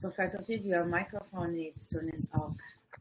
Professor Silvio, your microphone is turning off.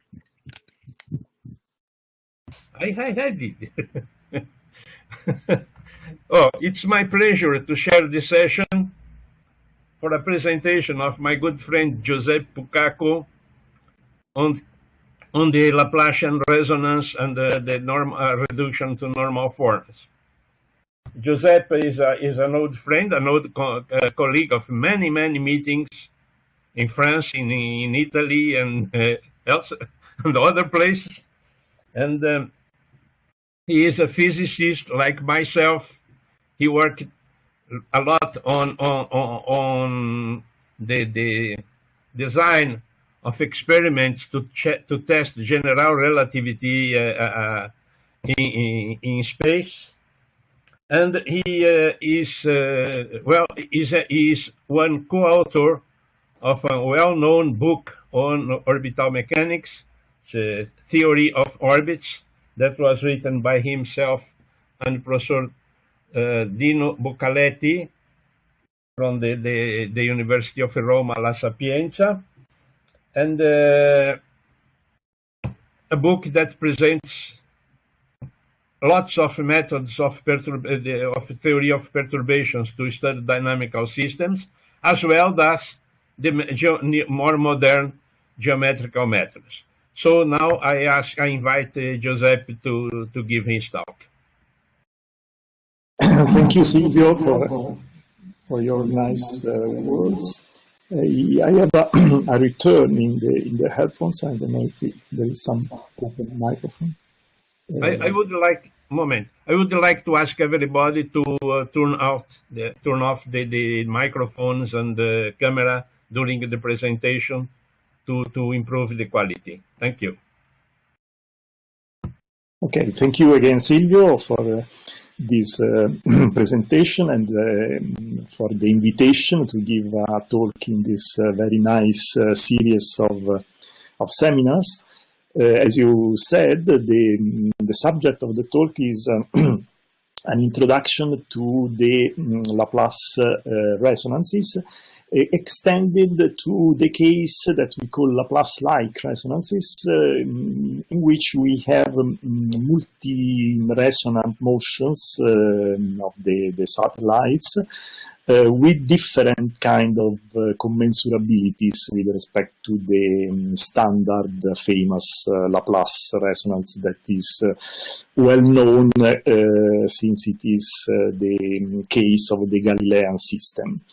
I had it. Oh, it's my pleasure to share this session for a presentation of my good friend Giuseppe Pucaco on the Laplacian resonance and the reduction to normal forms. Giuseppe is an old friend, an old colleague of many meetings in France, in Italy, and else and other places. And he is a physicist like myself. He worked a lot on the design of experiments to test general relativity in space. And he is one co-author of a well-known book on orbital mechanics, the Theory of Orbits, that was written by himself and Professor Dino Buccaletti from the University of Roma La Sapienza, and a book that presents lots of methods of theory of perturbations to study dynamical systems, as well as the more modern geometrical methods. So now I invite Giuseppe to give his talk. Thank you, Silvio, for your nice words. I have a return in the headphones. I don't know if there is some open microphone. I would like to ask everybody to turn off the microphones and the camera during the presentation to improve the quality. Thank you. Okay, thank you again, Silvio, for this presentation and for the invitation to give a talk in this very nice series of seminars. As you said, the subject of the talk is an introduction to the Laplace resonances, extended to the case that we call Laplace-like resonances, in which we have multi-resonant motions of the satellites with different kind of commensurabilities with respect to the standard famous Laplace resonance that is well known since it is the case of the Galilean system.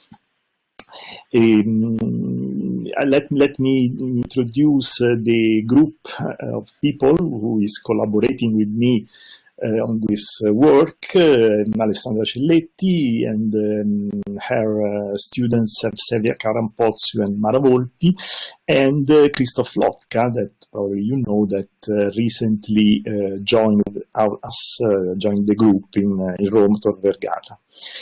Let me introduce the group of people who is collaborating with me on this work. Alessandra Celletti and her students Sevia Carampozio and Mara Volpi, and Christoph Lotka, that probably you know, that recently joined the group in Rome, Tor Vergata.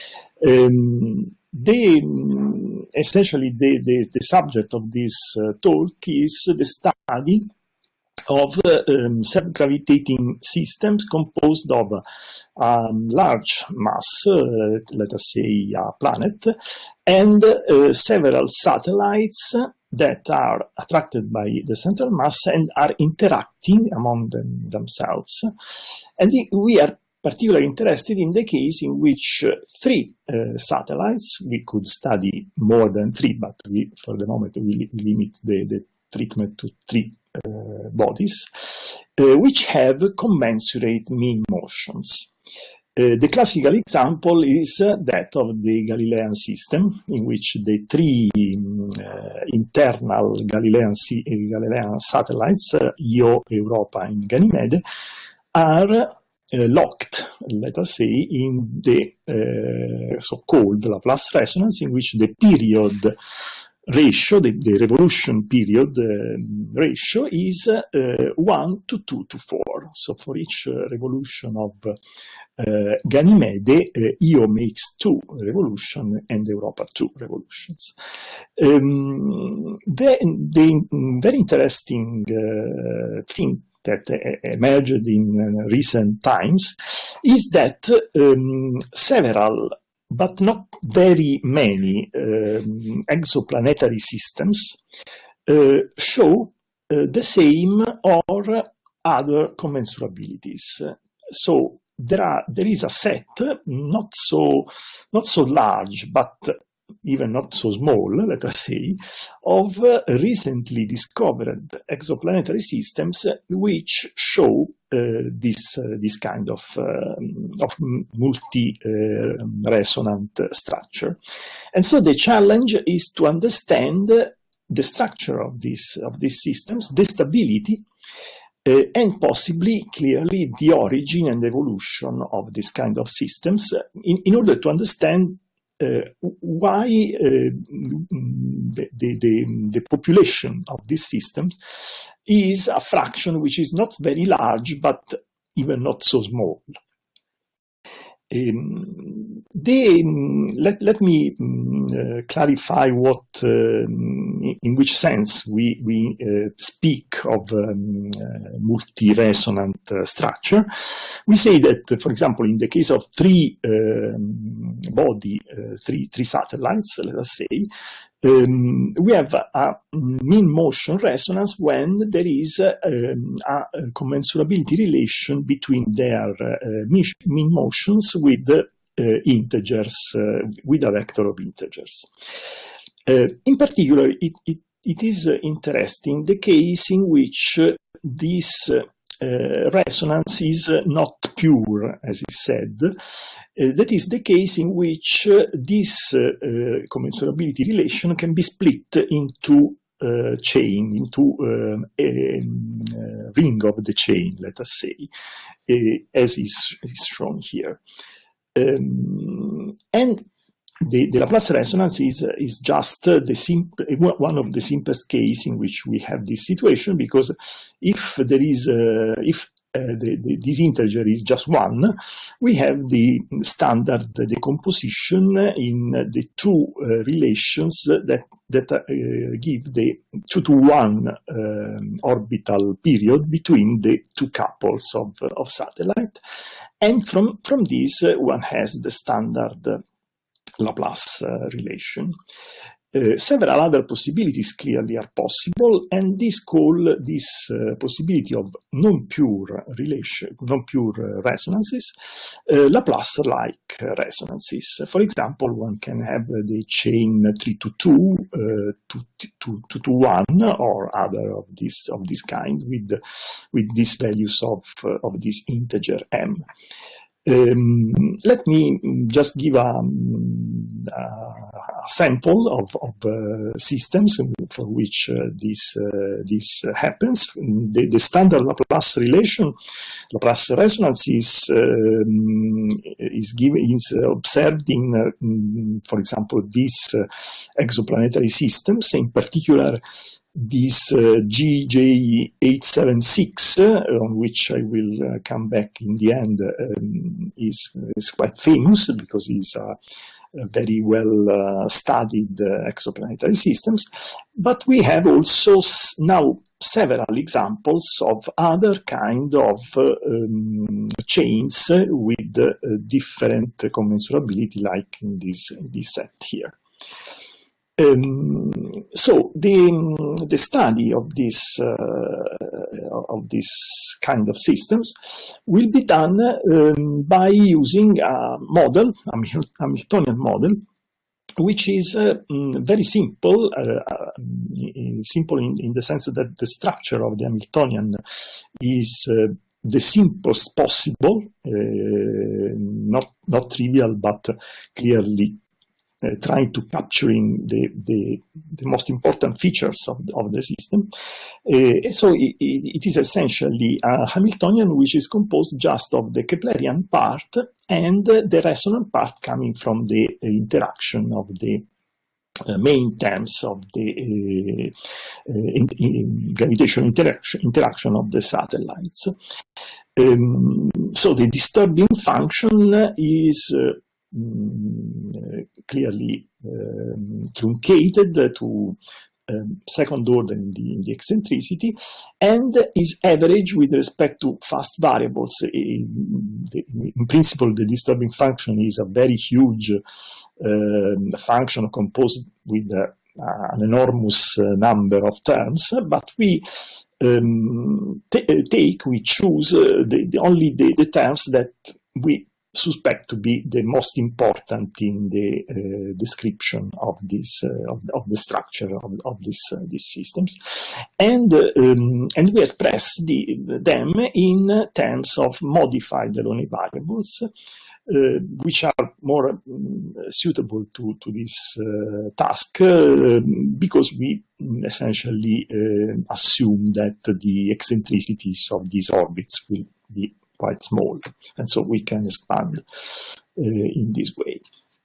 Essentially, the subject of this talk is the study of self-gravitating systems composed of large mass, let us say a planet, and several satellites that are attracted by the central mass and are interacting among themselves. And we are particularly interested in the case in which three satellites, we could study more than three, but for the moment we limit the treatment to three bodies, which have commensurate mean motions. The classical example is that of the Galilean system, in which the three internal Galilean satellites, Io, Europa, and Ganymede, are locked, let us say, in the so-called Laplace resonance, in which the period ratio, the revolution period ratio is 1 to 2 to 4. So for each revolution of Ganymede, Io makes 2 revolutions and Europa 2 revolutions. The very interesting thing that emerged in recent times is that several but not very many exoplanetary systems show the same or other commensurabilities. So there is a set, not so large, but even not so small, let us say, of recently discovered exoplanetary systems which show this kind of multi-resonant structure. And so the challenge is to understand the structure of these systems, the stability, and possibly, clearly, the origin and evolution of this kind of systems in order to understand why the population of these systems is a fraction which is not very large, but even not so small. Let me clarify in which sense we speak of multi-resonant structure. We say that, for example, in the case of three satellites, let us say, we have a mean motion resonance when there is a commensurability relation between their mean motions with integers, with a vector of integers. In particular, it is interesting the case in which this resonance is not pure, as is said. That is the case in which this commensurability relation can be split into chain, into a ring of the chain, let us say, as is shown here. And the Laplace resonance is just one of the simplest cases in which we have this situation, because if there is this integer is just 1, we have the standard decomposition in the two relations that give the 2-to-1 orbital period between the two couples of satellite, and from this one has the standard Laplace relation. Several other possibilities clearly are possible, and this possibility of non-pure resonances, Laplace-like resonances. For example, one can have the chain 3-to-2, 2-to-1, or other of this kind with these values of this integer m. Let me just give a sample of systems for which this happens. The standard Laplace relation, Laplace resonance is observed in, for example, these exoplanetary systems, in particular this GJ876, on which I will come back in the end, is quite famous because it's a very well studied exoplanetary systems. But we have also now several examples of other kind of chains with different commensurability, like in this set here. So the study of this kind of systems will be done by using a model, a Hamiltonian model, which is very simple, simple in the sense that the structure of the Hamiltonian is the simplest possible, not trivial, but clearly trying to capturing the most important features of the system. So it is essentially a Hamiltonian which is composed just of the Keplerian part and the resonant part coming from the interaction of the main terms of the gravitational interaction of the satellites. So the disturbing function is clearly truncated to second order in the eccentricity, and is average with respect to fast variables. In principle, the disturbing function is a very huge function composed with an enormous number of terms, but we choose only the terms that we suspect to be the most important in the description of this of the structure of these systems, and we express them in terms of modified Delaunay variables, which are more suitable to this task, because we essentially assume that the eccentricities of these orbits will be quite small, and so we can expand in this way.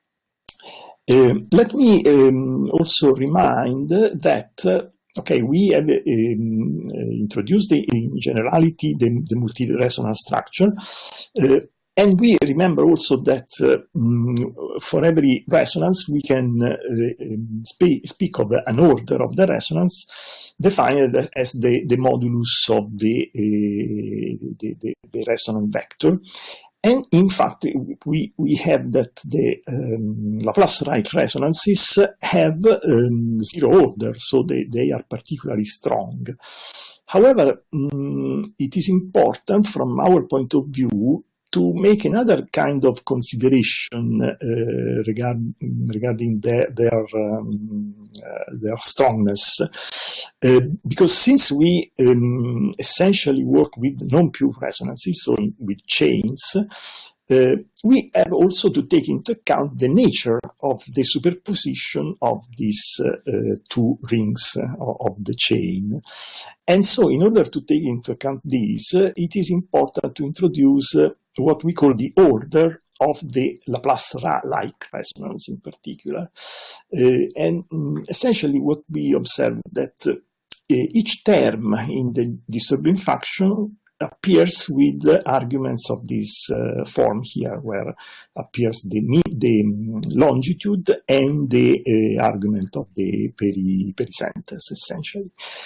Let me also remind that okay, we have introduced in generality the multi-resonance structure, and we remember also that for every resonance we can speak of an order of the resonance defined as the modulus of the resonant vector. And in fact, we have that the Laplace-Reich resonances have zero order, so they are particularly strong. However, it is important from our point of view to make another kind of consideration regarding their strongness, because since we essentially work with non-pure resonances, so with chains, we have also to take into account the nature of the superposition of these two rings of the chain. And so in order to take into account this, it is important to introduce what we call the order of the Laplace-like resonance in particular. And essentially what we observe that each term in the disturbing function appears with arguments of this form here, where appears the longitude and the argument of the pericenters, essentially.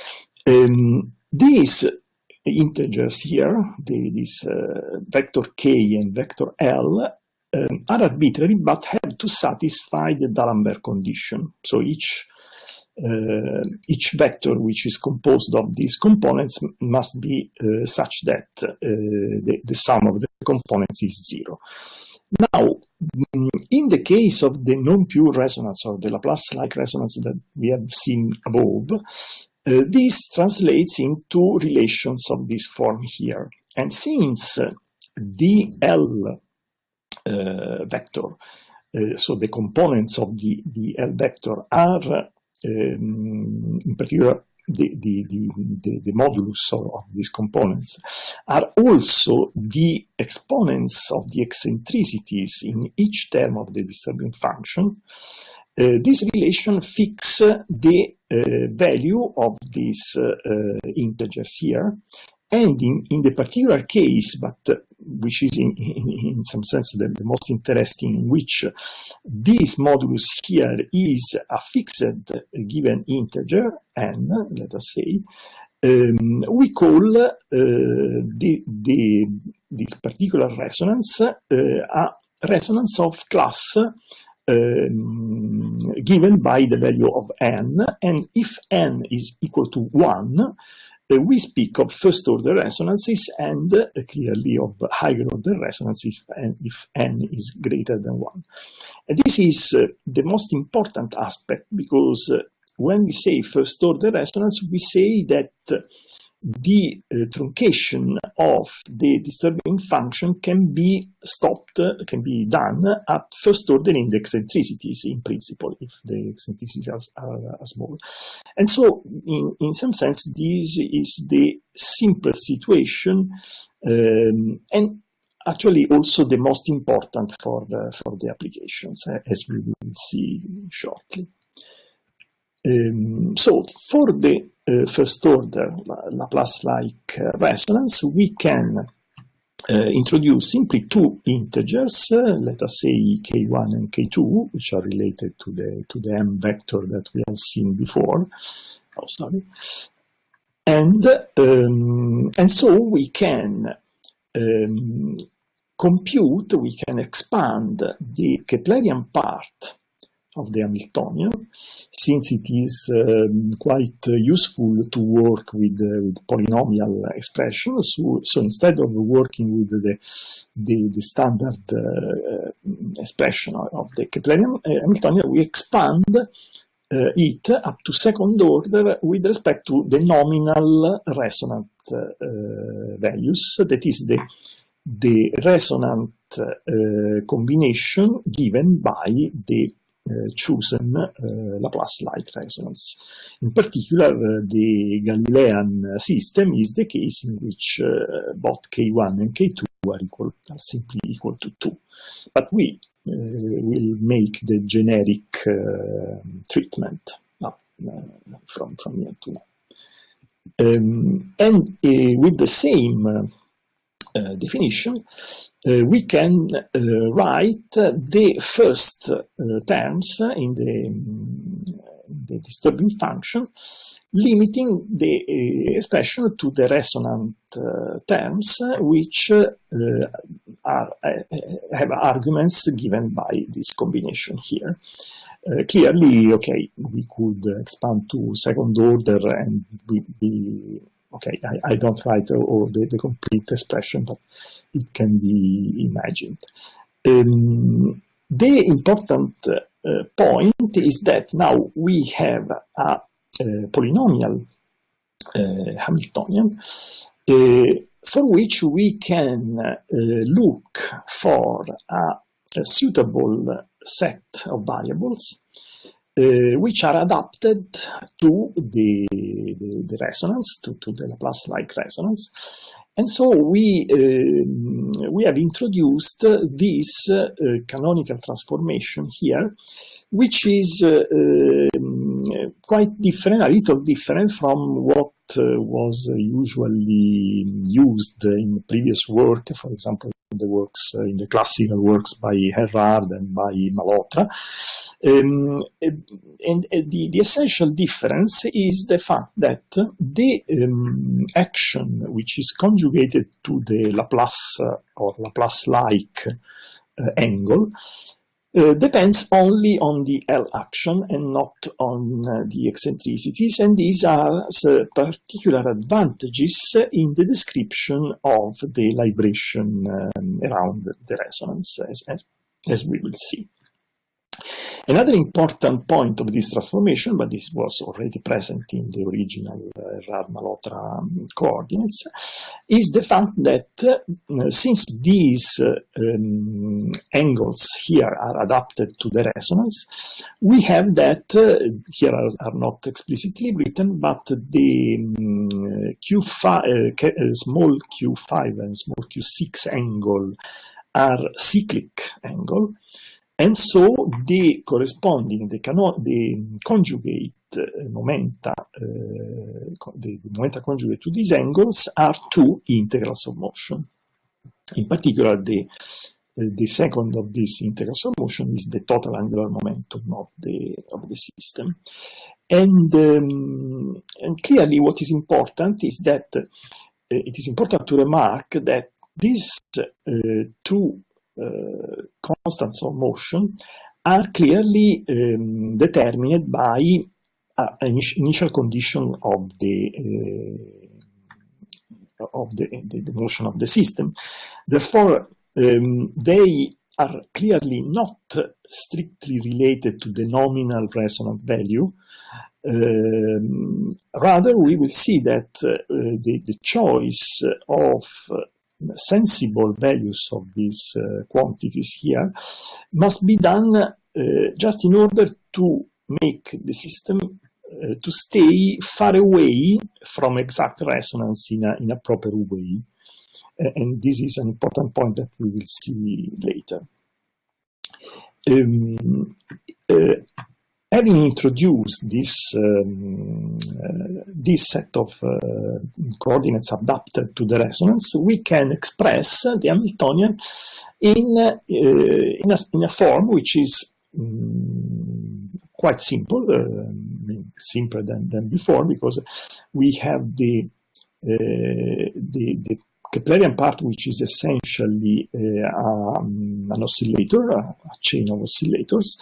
These integers here, this vector k and vector l, are arbitrary but have to satisfy the D'Alembert condition. So each vector which is composed of these components must be such that the sum of the components is zero. Now, in the case of the non-pure resonance, or the Laplace-like resonance that we have seen above, this translates into relations of this form here. And since the L vector, so the components of the L vector are in particular the modulus of these components, are also the exponents of the eccentricities in each term of the disturbing function, this relation fix the value of these integers here, and in the particular case, but which is in some sense the most interesting, in which this modulus here is a fixed given integer, n, let us say, we call this particular resonance a resonance of class given by the value of n, and if n is equal to 1, we speak of first order resonances, and clearly of higher order resonances if n is greater than 1. And this is the most important aspect, because when we say first order resonance, we say that the truncation of the disturbing function can be stopped, can be done at first order in the eccentricities, in principle, if the eccentricities are small. And so, in some sense, this is the simple situation, and actually also the most important for the applications, as we will see shortly. So, for the first order Laplace-like resonance, we can introduce simply two integers, let us say k1 and k2, which are related to the m vector that we have seen before. Oh, sorry. And so we can compute, we can expand the Keplerian part of the Hamiltonian, since it is quite useful to work with polynomial expressions. So instead of working with the standard expression of the Keplerian Hamiltonian, we expand it up to second order with respect to the nominal resonant values, that is the resonant combination given by the chosen Laplace-like resonance. In particular, the Galilean system is the case in which both K1 and K2 are simply equal to 2. But we will make the generic treatment from here to now. And with the same definition, we can write the first terms in the disturbing function, limiting the expression to the resonant terms, which have arguments given by this combination here. Clearly, okay, we could expand to second order and okay, I don't write all the complete expression, but it can be imagined. The important point is that now we have a polynomial Hamiltonian for which we can look for a suitable set of variables which are adapted to the resonance, to the Laplace-like resonance. And so we have introduced this canonical transformation here, which is quite different, a little different from what was usually used in previous work, for example, in the classical works by Erhard and by Malhotra. And the essential difference is the fact that the action which is conjugated to the Laplace or Laplace-like angle depends only on the L action and not on the eccentricities, and these are particular advantages in the description of the libration around the resonance, as we will see. Another important point of this transformation, but this was already present in the original Erhard-Malhotra coordinates, is the fact that since these angles here are adapted to the resonance, we have that, here are not explicitly written, but the small q5 and small q6 angle are cyclic angle. And so the corresponding, the conjugate momenta, the momenta conjugate to these angles are two integrals of motion. In particular, the second of these integrals of motion is the total angular momentum of the system. And clearly what is important is that it is important to remark that these two constants of motion are clearly determined by an initial condition of the motion of the system. Therefore, they are clearly not strictly related to the nominal resonant value. Rather, we will see that the choice of sensible values of these quantities here must be done just in order to make the system to stay far away from exact resonance in a proper way. And this is an important point that we will see later. Having introduced this this set of coordinates adapted to the resonance, we can express the Hamiltonian in a form which is quite simple, simpler than before, because we have the Keplerian part, which is essentially an oscillator, a chain of oscillators,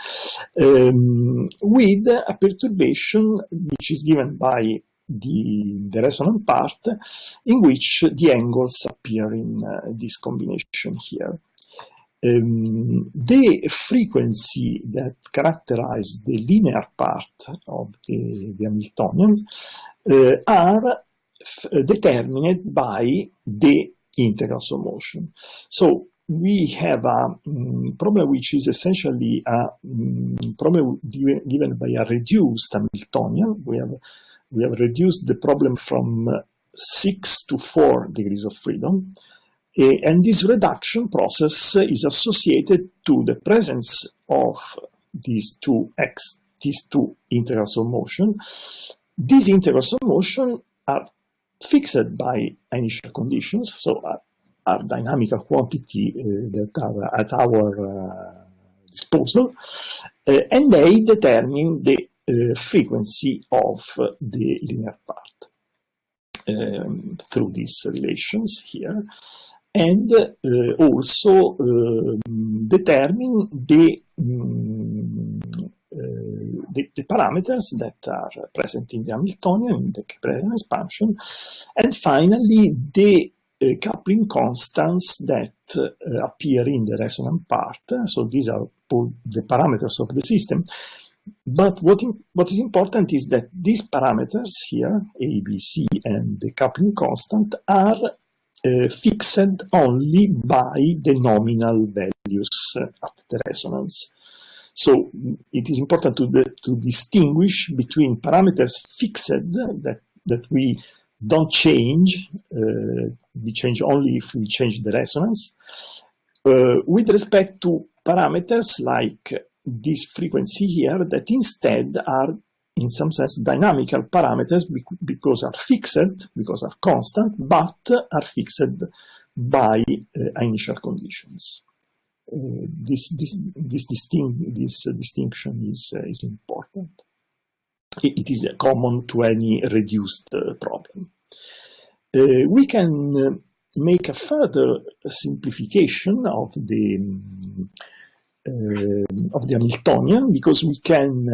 with a perturbation which is given by the resonant part, in which the angles appear in this combination here. The frequency that characterize the linear part of the Hamiltonian are determined by the integrals of motion. So we have a problem which is essentially a problem given by a reduced Hamiltonian. We have reduced the problem from 6 to 4 degrees of freedom. And this reduction process is associated to the presence of these two integrals of motion. These integrals of motion are fixed by initial conditions, so are dynamical quantity that are at our disposal, and they determine the frequency of the linear part through these relations here, and also determine the parameters that are present in the Hamiltonian, in the Keplerian expansion, and finally the coupling constants that appear in the resonant part. So these are all the parameters of the system. But what is important is that these parameters here, A, B, C, and the coupling constant, are fixed only by the nominal values at the resonance. So it is important to distinguish between parameters fixed that we don't change, we change only if we change the resonance, with respect to parameters like this frequency here that instead are in some sense dynamical parameters because are fixed, because are constant, but are fixed by initial conditions. This distinction is important. It is common to any reduced problem. We can make a further simplification of the Hamiltonian, because we can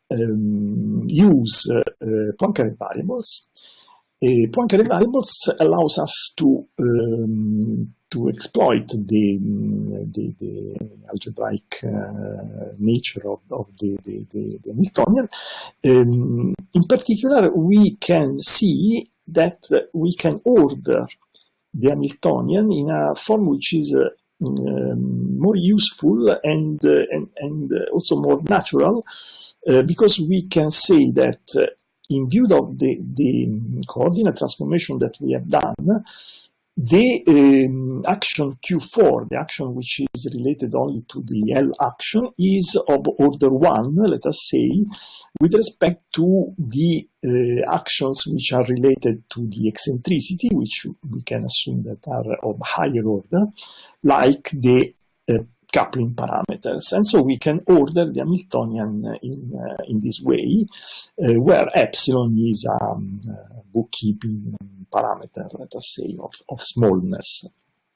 use Poincare variables. Poincare variables allows us to exploit the algebraic nature of the Hamiltonian. In particular, we can see that we can order the Hamiltonian in a form which is more useful and also more natural, because we can say that in view of the coordinate transformation that we have done, the action Q4, the action which is related only to the L action, is of order 1, let us say, with respect to the actions which are related to the eccentricity, which we can assume that are of higher order, like the coupling parameters. And so we can order the Hamiltonian in this way, where epsilon is a bookkeeping parameter, let us say, of smallness.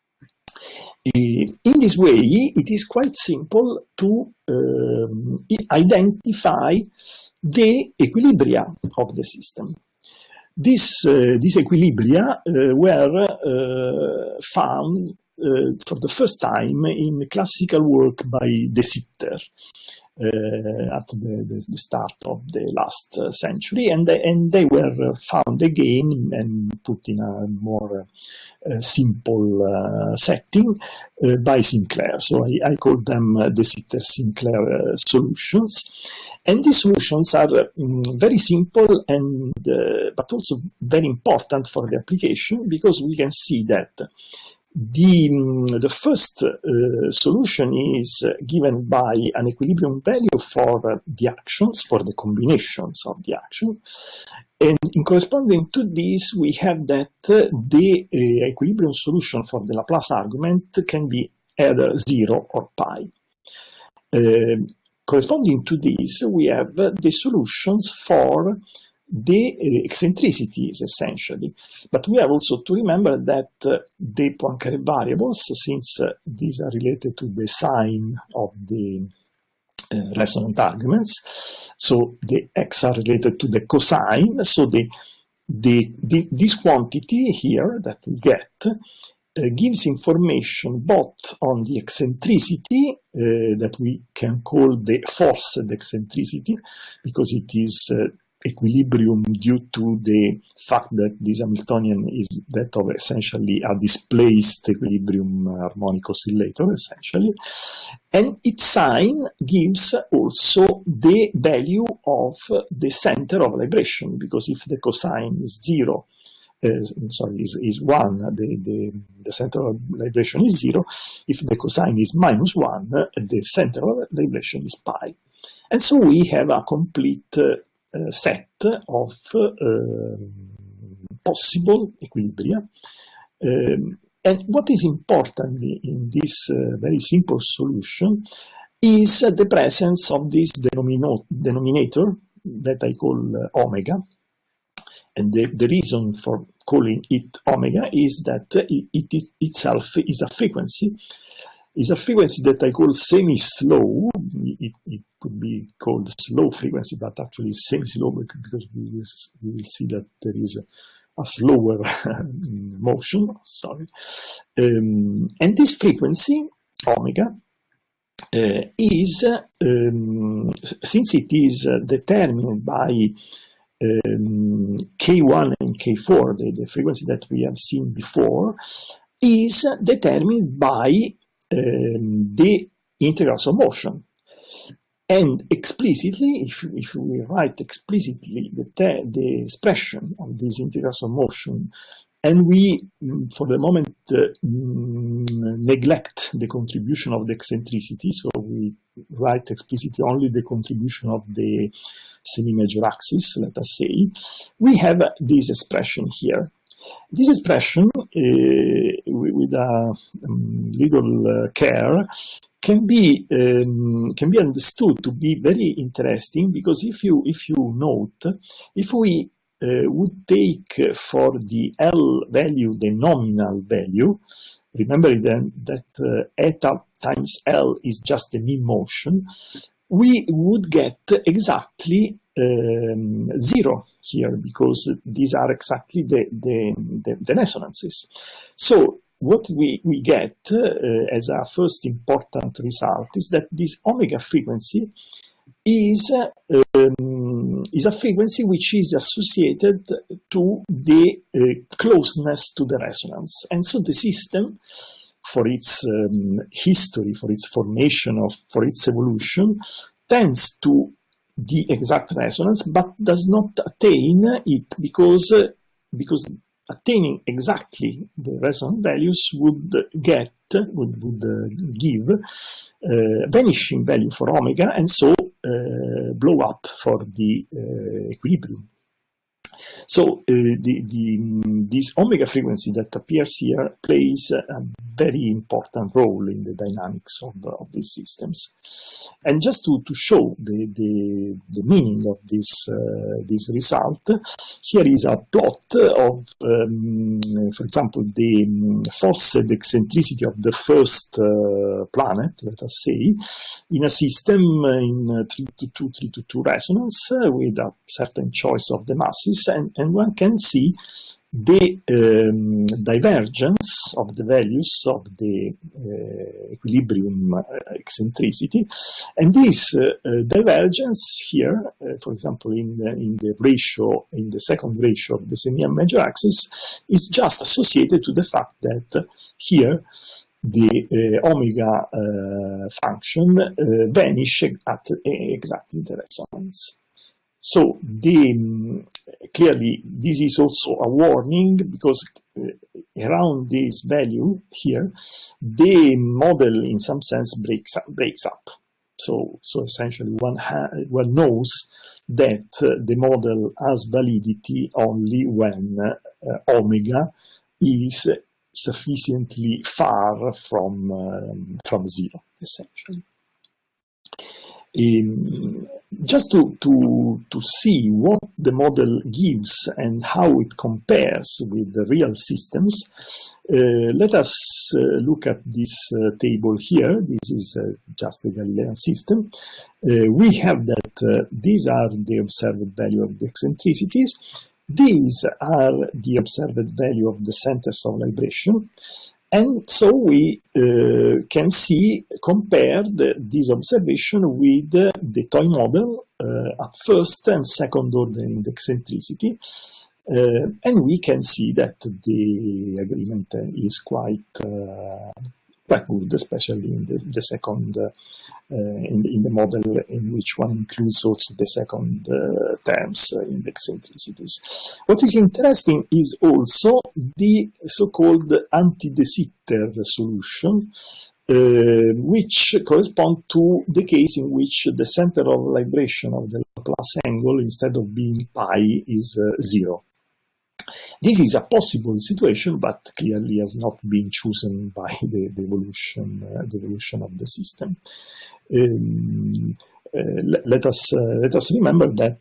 In this way, it is quite simple to identify the equilibria of the system. These equilibria were found for the first time in classical work by De Sitter at the start of the last century, and they were found again and put in a more simple setting by Sinclair. So I call them De Sitter-Sinclair solutions. And these solutions are very simple and but also very important for the application, because we can see that The first solution is given by an equilibrium value for the actions, for the combinations of the action. And in corresponding to this, we have that the equilibrium solution for the Laplace argument can be either 0 or pi. Corresponding to this, we have the solutions for the eccentricities, essentially. But we have also to remember that the Poincare variables, since these are related to the sign of the resonant arguments, so the x are related to the cosine, so this quantity here that we get gives information both on the eccentricity that we can call the forced eccentricity, because it is equilibrium due to the fact that this Hamiltonian is that of essentially a displaced equilibrium harmonic oscillator, essentially. And its sign gives also the value of the center of libration, because if the cosine is 0, is 1, the center of libration is 0. If the cosine is -1, the center of libration is pi. And so we have a complete set of possible equilibria. And what is important in this very simple solution is the presence of this denominator that I call omega. And the reason for calling it omega is that it itself is a frequency. Is a frequency that I call semi-slow. It could be called slow frequency, but actually semi-slow, because we will see that there is a slower motion. Sorry. And this frequency, omega, is, since it is determined by K1 and K4, the frequency that we have seen before, is determined by the integrals of motion. And explicitly, if we write explicitly the expression of these integrals of motion, and we, for the moment, neglect the contribution of the eccentricity, so we write explicitly only the contribution of the semi-major axis, let us say, we have this expression here. This expression, with a little care, can be understood to be very interesting, because if you note, if we would take for the L value the nominal value, remember then that eta times L is just the mean motion, we would get exactly 0 here, because these are exactly the resonances. So what we get as a first important result is that this omega frequency is a frequency which is associated to the closeness to the resonance. And so the system, for its history, for its formation, for its evolution, tends to the exact resonance, but does not attain it, because attaining exactly the resonant values would give vanishing value for omega, and so blow up for the equilibrium. So this omega frequency that appears here plays a very important role in the dynamics of these systems. And just to show the meaning of this result, here is a plot of, for example, the forced eccentricity of the first planet, let us say, in a system in 322 resonance with a certain choice of the masses, and one can see the divergence of the values of the equilibrium eccentricity, and this divergence here, for example, in the ratio, in the second ratio of the semi-major axis, is just associated to the fact that here the omega function vanish at exactly the resonance. So clearly this is also a warning, because around this value here, the model in some sense breaks up. So essentially one knows that the model has validity only when omega is sufficiently far from zero, essentially. Just to see what the model gives and how it compares with the real systems, let us look at this table here. This is just the Galilean system. We have that these are the observed value of the eccentricities. These are the observed value of the centers of libration. And so we can compare this observation with the toy model at first and second order in the eccentricity. And we can see that the agreement is quite good, especially in the second, in the model in which one includes also the second terms in the eccentricities. What is interesting is also the so-called anti-de Sitter solution, which correspond to the case in which the center of libration of the Laplace angle, instead of being pi, is 0. This is a possible situation, but clearly has not been chosen by the evolution of the system. Let us remember that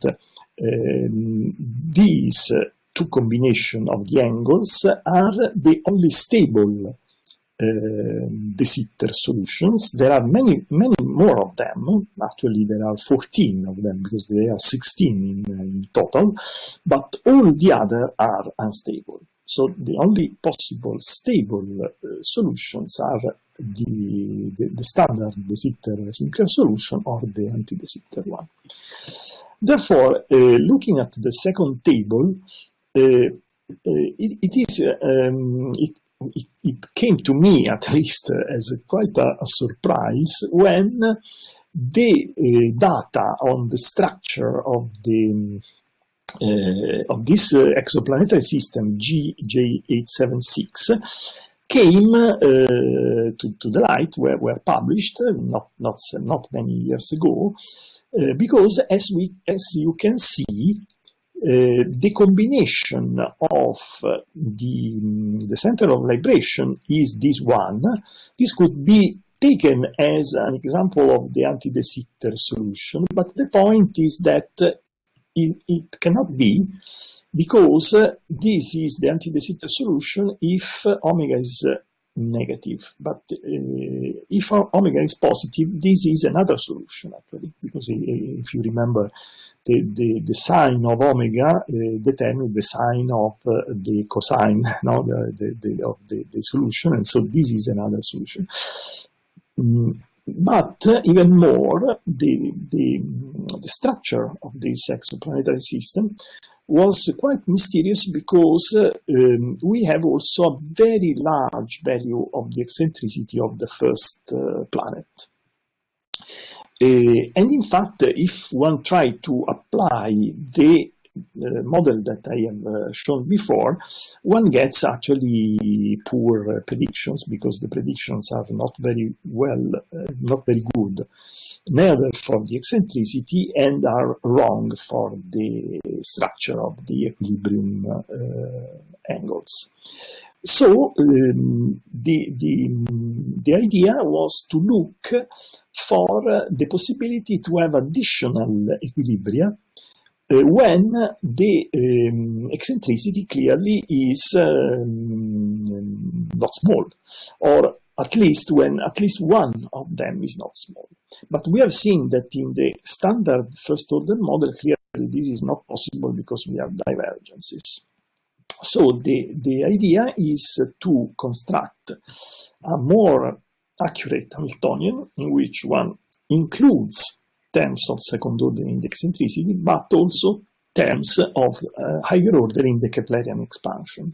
these two combinations of the angles are the only stable de Sitter solutions. There are many more of them. Actually, there are 14 of them because there are 16 in total, but all the other are unstable. So the only possible stable solutions are the standard de Sitter Sinclair solution or the anti-de Sitter one. Therefore, looking at the second table, it came to me, at least, as quite a surprise when the data on the structure of this exoplanetary system GJ876 came to the light, were published not many years ago, because as you can see, the combination of the center of libration is this one. This could be taken as an example of the anti-de Sitter solution, but the point is that it cannot be, because this is the anti-de Sitter solution if omega is negative. But if omega is positive, this is another solution, actually, because if you remember, the sign of omega determines the sign of the cosine, no, of the solution, and so this is another solution. But even more, the structure of this exoplanetary system was quite mysterious, because we have also a very large value of the eccentricity of the first planet. And in fact, if one tries to apply the model that I have shown before, one gets actually poor predictions, because the predictions are not very good, neither for the eccentricity, and are wrong for the structure of the equilibrium angles. So the idea was to look for the possibility to have additional equilibria when the eccentricity clearly is not small, or at least when at least one of them is not small. But we have seen that in the standard first order model, clearly this is not possible because we have divergences. So the idea is to construct a more accurate Hamiltonian in which one includes terms of second order in the eccentricity, but also terms of higher order in the Keplerian expansion.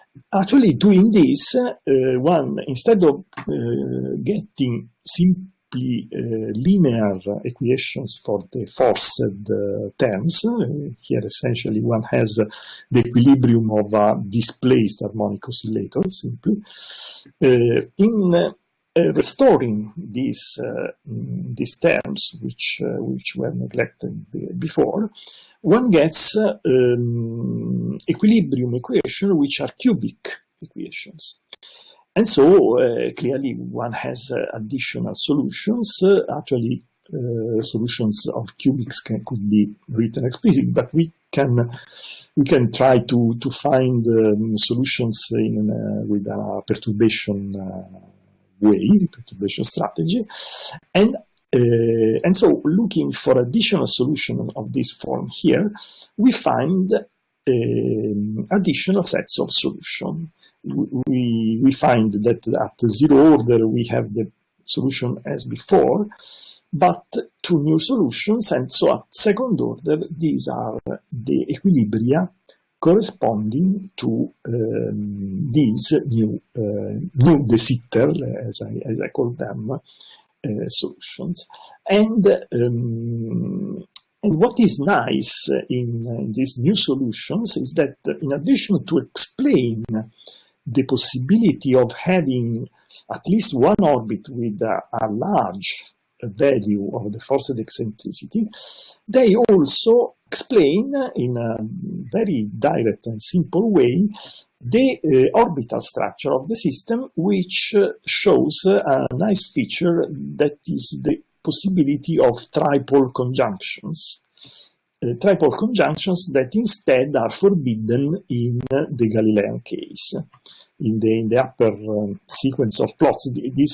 Actually, doing this, one, instead of getting simply linear equations for the forced terms. Here essentially one has the equilibrium of a displaced harmonic oscillator simply. In restoring these terms, which were neglected before, one gets equilibrium equations which are cubic equations. And so clearly one has additional solutions. Actually, solutions of cubics could be written explicitly, but we can try to find solutions with a perturbation perturbation strategy, and so looking for additional solution of this form here, we find additional sets of solution. We find that at zero order we have the solution as before, but two new solutions, and so at second order these are the equilibria corresponding to these new de Sitter, as I call them, solutions. And what is nice in these new solutions is that in addition to explain the possibility of having at least one orbit with a large value of the forced eccentricity, they also explain in a very direct and simple way the orbital structure of the system, which shows a nice feature that is the possibility of tripole conjunctions. Tripole conjunctions that instead are forbidden in the Galilean case. In the upper sequence of plots,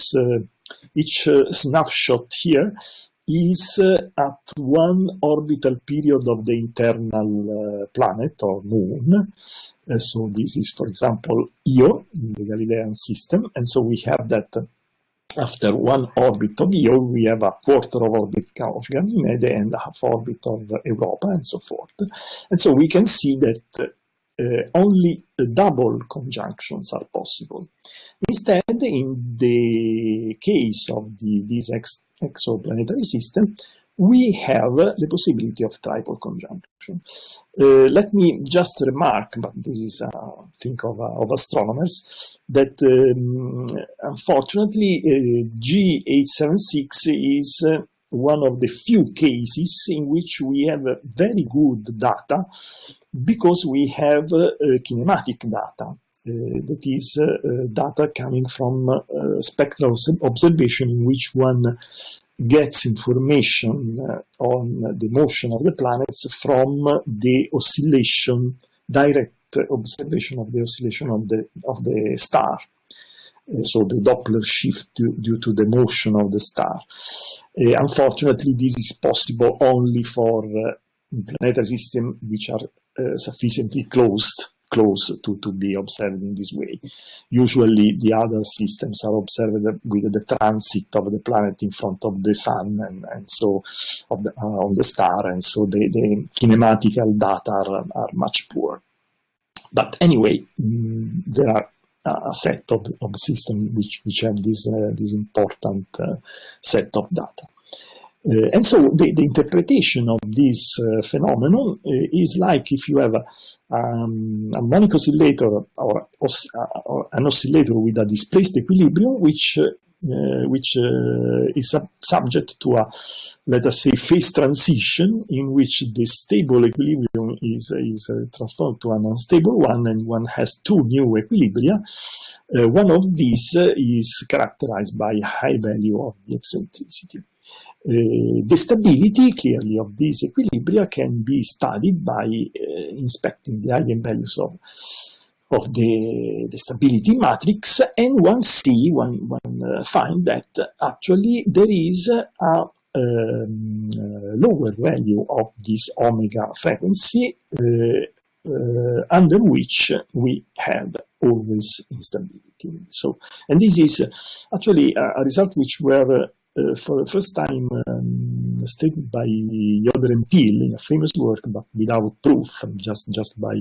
each snapshot here is at one orbital period of the internal planet or moon. So this is, for example, Io in the Galilean system, and so we have that after one orbit of Io, we have a quarter of orbit of Ganymede and a half orbit of Europa, and so forth. And so we can see that only double conjunctions are possible. Instead, in the case of this exoplanetary system, we have the possibility of triple conjunction. Let me just remark, but this is a thing of astronomers, that unfortunately G876 is one of the few cases in which we have very good data because we have kinematic data. That is data coming from spectral observation in which one gets information on the motion of the planets from the oscillation, direct observation of the oscillation of the star. So the Doppler shift due to the motion of the star. Unfortunately, this is possible only for planetary systems which are sufficiently close to be observed in this way. Usually the other systems are observed with the transit of the planet in front of the sun and so on the star, and so the kinematical data are much poor. But anyway, there are a set of systems which have this important set of data. And so the interpretation of this phenomenon is like if you have a harmonic oscillator or an oscillator with a displaced equilibrium, which is subject to a, let us say, phase transition in which the stable equilibrium is transformed to an unstable one, and one has two new equilibria. One of these is characterized by a high value of the eccentricity. The stability, clearly, of these equilibria can be studied by inspecting the eigenvalues of the stability matrix, and one find that actually there is a lower value of this omega frequency under which we have always instability. So, and this is actually a result which were for the first time stated by Yoder and Peel in a famous work, but without proof, just by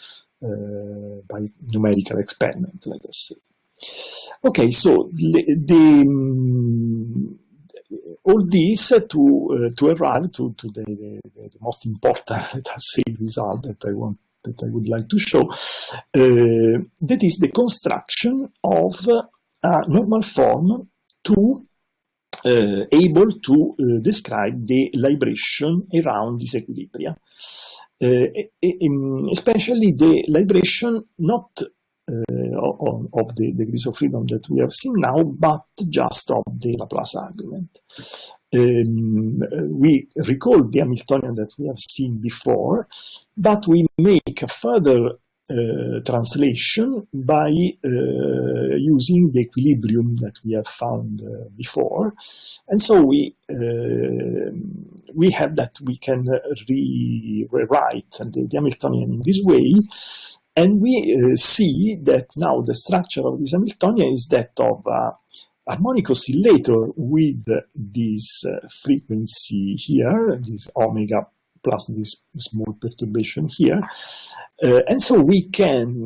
numerical experiment, let us say. Okay, so all this to arrive to the most important, let us say, result that I would like to show, that is the construction of a normal form to able to describe the libration around these equilibria, especially the libration not of the degrees of freedom that we have seen now, but just of the Laplace argument. We recall the Hamiltonian that we have seen before, but we make a further translation by using the equilibrium that we have found before, and so we have that we can rewrite the Hamiltonian in this way, and we see that now the structure of this Hamiltonian is that of a harmonic oscillator with this frequency here, this omega plus this small perturbation here, and so we can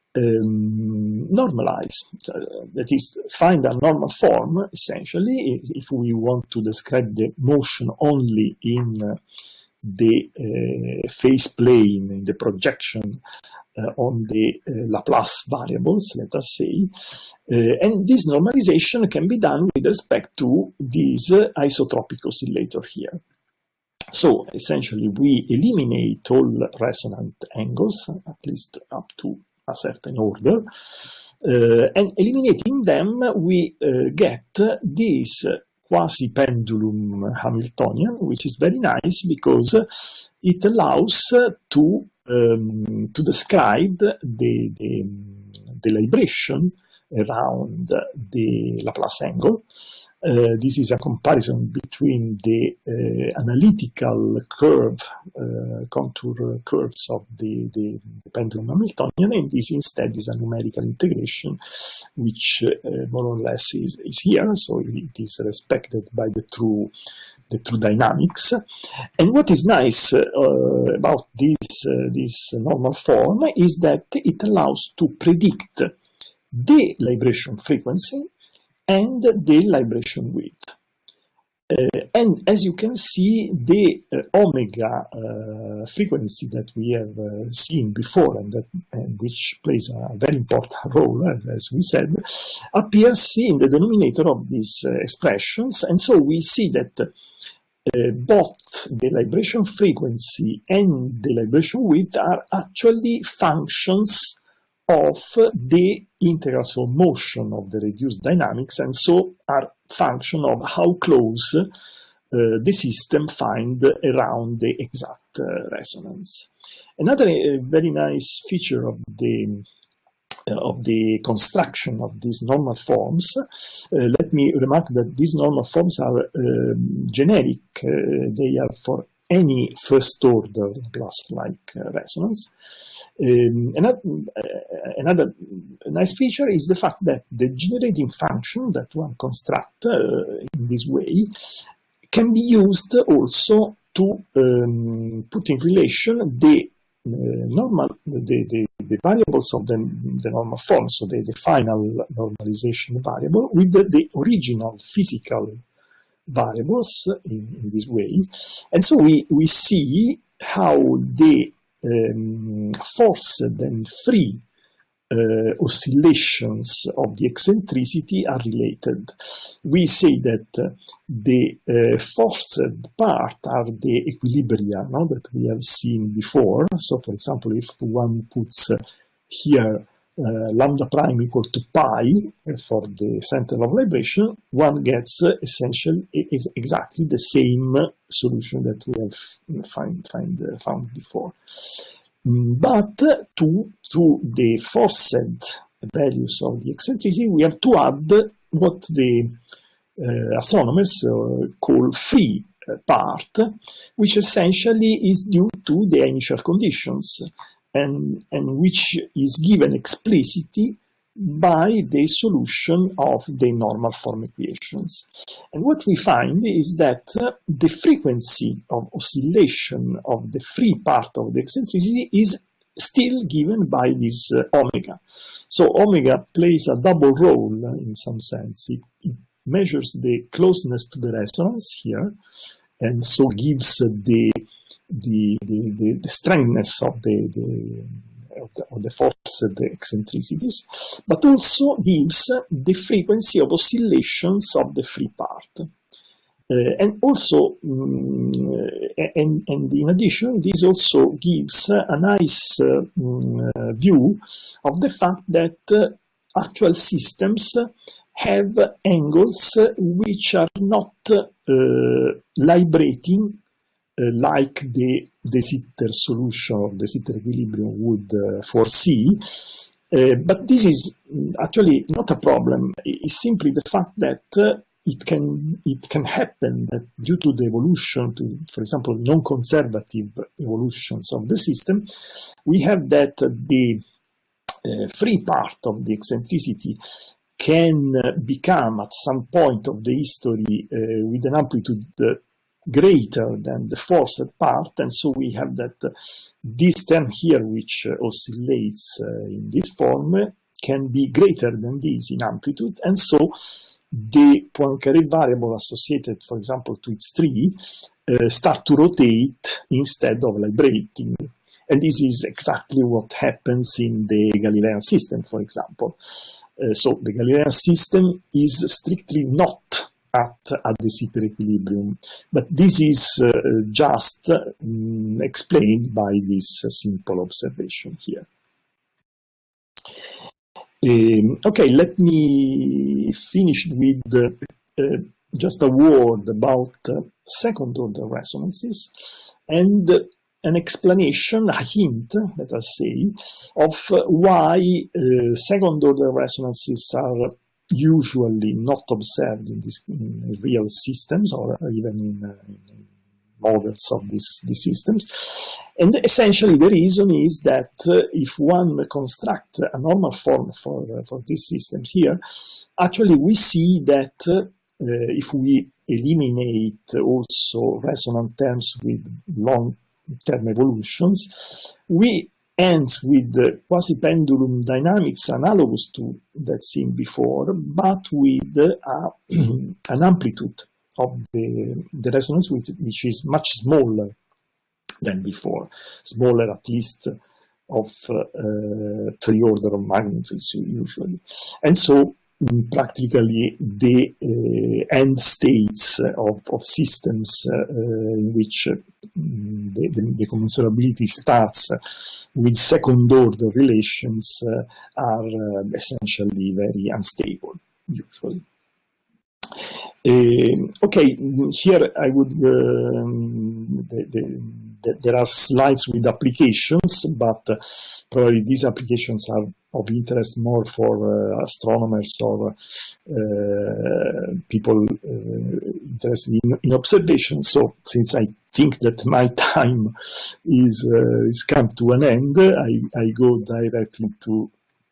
normalize, that is, find a normal form, essentially, if we want to describe the motion only in the phase plane, in the projection on the Laplace variables, let us say, and this normalization can be done with respect to this isotropic oscillator here. So essentially we eliminate all resonant angles, at least up to a certain order, and eliminating them we get this quasi-pendulum Hamiltonian, which is very nice because it allows to describe the libration around the Laplace angle. This is a comparison between the analytical curve, contour curves of the pendulum Hamiltonian, and this instead is a numerical integration, which more or less is here, so it is respected by the true dynamics. And what is nice about this normal form is that it allows to predict the libration frequency and the libration width. And as you can see, the omega frequency that we have seen before, and which plays a very important role, as we said, appears in the denominator of these expressions. And so we see that both the libration frequency and the libration width are actually functions of the integrals of motion of the reduced dynamics, and so are function of how close the system find around the exact resonance. Another very nice feature of the construction of these normal forms, let me remark that these normal forms are generic. They are for any first order Laplace-like resonance. Another nice feature is the fact that the generating function that one constructs in this way can be used also to put in relation the variables of the normal form, so the final normalization variable, with the original physical variables in this way. And so we see how the forced and free oscillations of the eccentricity are related. We say that the forced part are the equilibria, no, that we have seen before. So, for example, if one puts here lambda prime equal to pi for the center of libration, one gets essentially is exactly the same solution that we have found before. But to the forced values of the eccentricity, we have to add what the astronomers call free part, which essentially is due to the initial conditions, and which is given explicitly by the solution of the normal form equations. And what we find is that the frequency of oscillation of the free part of the eccentricity is still given by this omega. So omega plays a double role in some sense. It measures the closeness to the resonance here, and so gives the strengthness of the forced eccentricities, but also gives the frequency of oscillations of the free part. And also, and in addition, this also gives a nice view of the fact that actual systems have angles which are not librating like the de Sitter solution or de Sitter equilibrium would foresee. But this is actually not a problem. It's simply the fact that it can happen that due to the evolution, to, for example, non-conservative evolutions of the system, we have that the free part of the eccentricity can become at some point of the history with an amplitude greater than the forced part, and so we have that this term here, which oscillates in this form, can be greater than this in amplitude, and so the Poincare variable associated, for example, to its tree start to rotate instead of librating. And this is exactly what happens in the Galilean system, for example. So the Galilean system is strictly not at de Sitter equilibrium, but this is just explained by this simple observation here. Okay, let me finish with just a word about second-order resonances and an explanation, a hint, let us say, of why second-order resonances are usually not observed in real systems or even in models of these systems. And essentially the reason is that if one constructs a normal form for these systems here, actually we see that if we eliminate also resonant terms with long-term evolutions, we end with quasi-pendulum dynamics analogous to that seen before, but with an amplitude of the resonance which is much smaller than before, smaller at least of 3 orders of magnitudes usually. And so practically the end states of systems in which the commensurability starts with second order relations are essentially very unstable usually. Okay, here I would, there are slides with applications, but probably these applications are of interest more for astronomers or people interested in observation. So since I think that my time is come to an end, I go directly to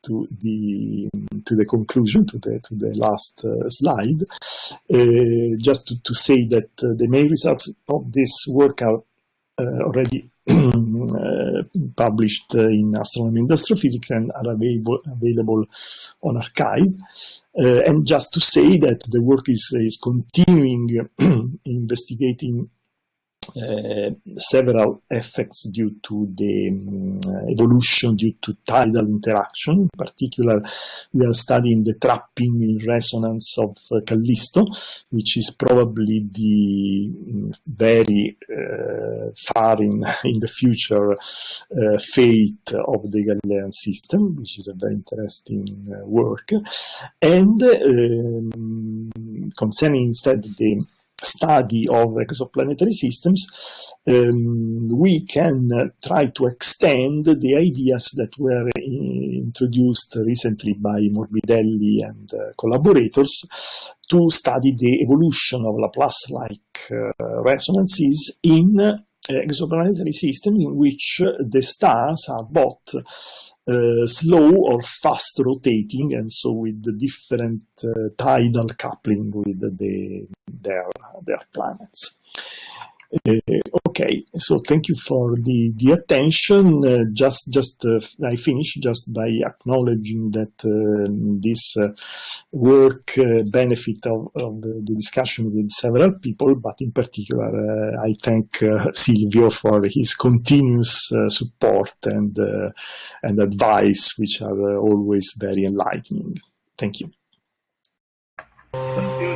the conclusion, to the last slide, just to say that the main results of this work are already published in Astronomy and Astrophysics and are available on arXiv. And just to say that the work is continuing investigating several effects due to the evolution due to tidal interaction. In particular, we are studying the trapping in resonance of Callisto, which is probably the very far in the future fate of the Galilean system, which is a very interesting work. And concerning instead the study of exoplanetary systems, we can try to extend the ideas that were introduced recently by Morbidelli and collaborators to study the evolution of Laplace-like resonances in exoplanetary systems in which the stars are both slow or fast rotating, and so with the different tidal coupling with their planets. Okay, so thank you for the attention. I finish just by acknowledging that this work benefit of the discussion with several people, but in particular I thank Silvio for his continuous support and advice, which are always very enlightening. Thank you. Thank you.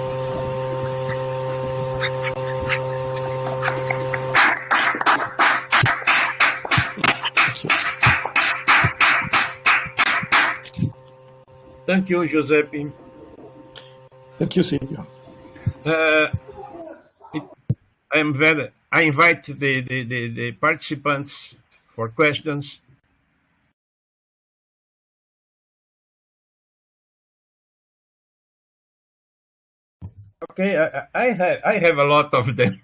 Thank you, Giuseppe. Thank you, Silvio. I invite the participants for questions. Okay, I have a lot of them.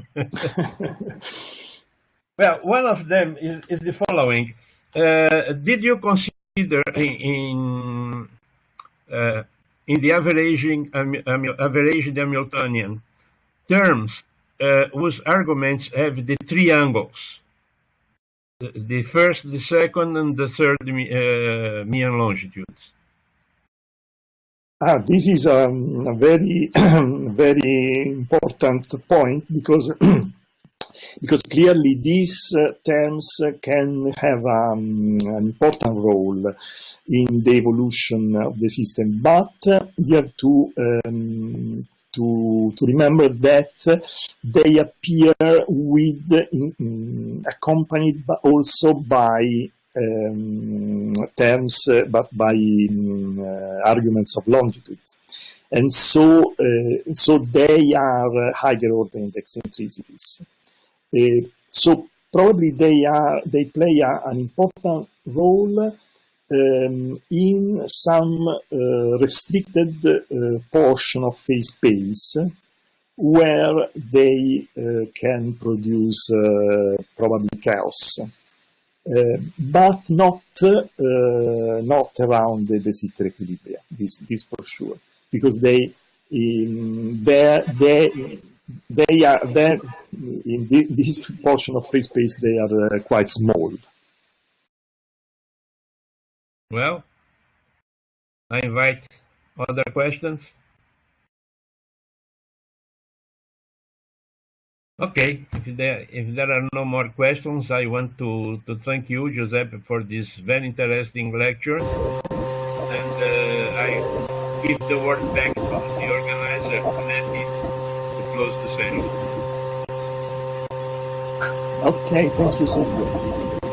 Well, one of them is the following. Did you consider in the averaging Hamiltonian terms whose arguments have the three angles, the first, the second, and the third mean longitudes? This is a very, very important point because because clearly these terms can have an important role in the evolution of the system, but you have to remember that they appear with accompanied also by terms, but by arguments of longitudes, and so they are higher order eccentricities. So probably they play an important role in some restricted portion of phase space where they can produce probably chaos. But not around the Sitter equilibria. This for sure, because they are there in this portion of free space. They are quite small. Well, I invite other questions. Okay, if there are no more questions, I want to thank you, Giuseppe, for this very interesting lecture, and I give the word back to the organizer, Panetti, to close the session. Okay, thank you, Silvio.